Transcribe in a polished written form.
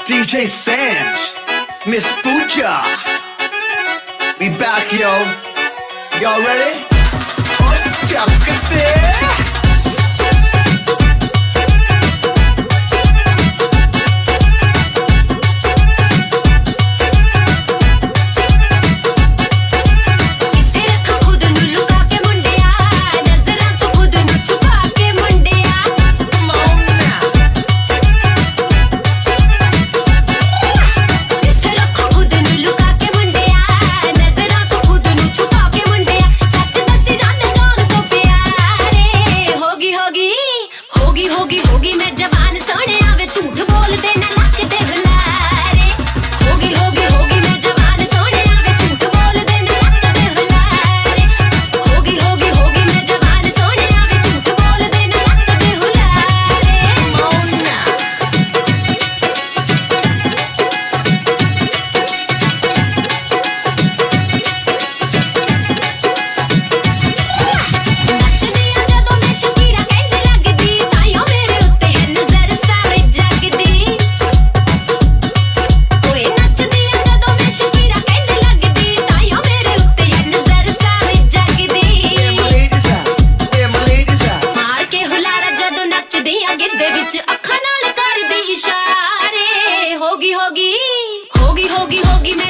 DJ Sanj, Miss Fuja. We back, yo. Y'all ready? Oh, chakate. होगी मैं जवान सोने आवे झूठ बोल देना लक दे हुलारे होगी मैं जवान सोने आवे झूठ बोल देना लक दे हुलारे होगी मैं जवान सोने आवे झूठ बोल देना लक दे हुलारे मोना नच दिया जदों मैं शकीरा कहंदी लगदी ताइयों मेरे उत्ते है नजर सारे जगदी ओए नच दिया जदों मैं शकीरा कहंदी लगदी ताइयों मेरे उत्ते है नजर सारे जगदी Where my ladies at? मार के हुलारा जदों नचदी आ गिद्धे विच अखां नाल करदी इशारे होगी मैं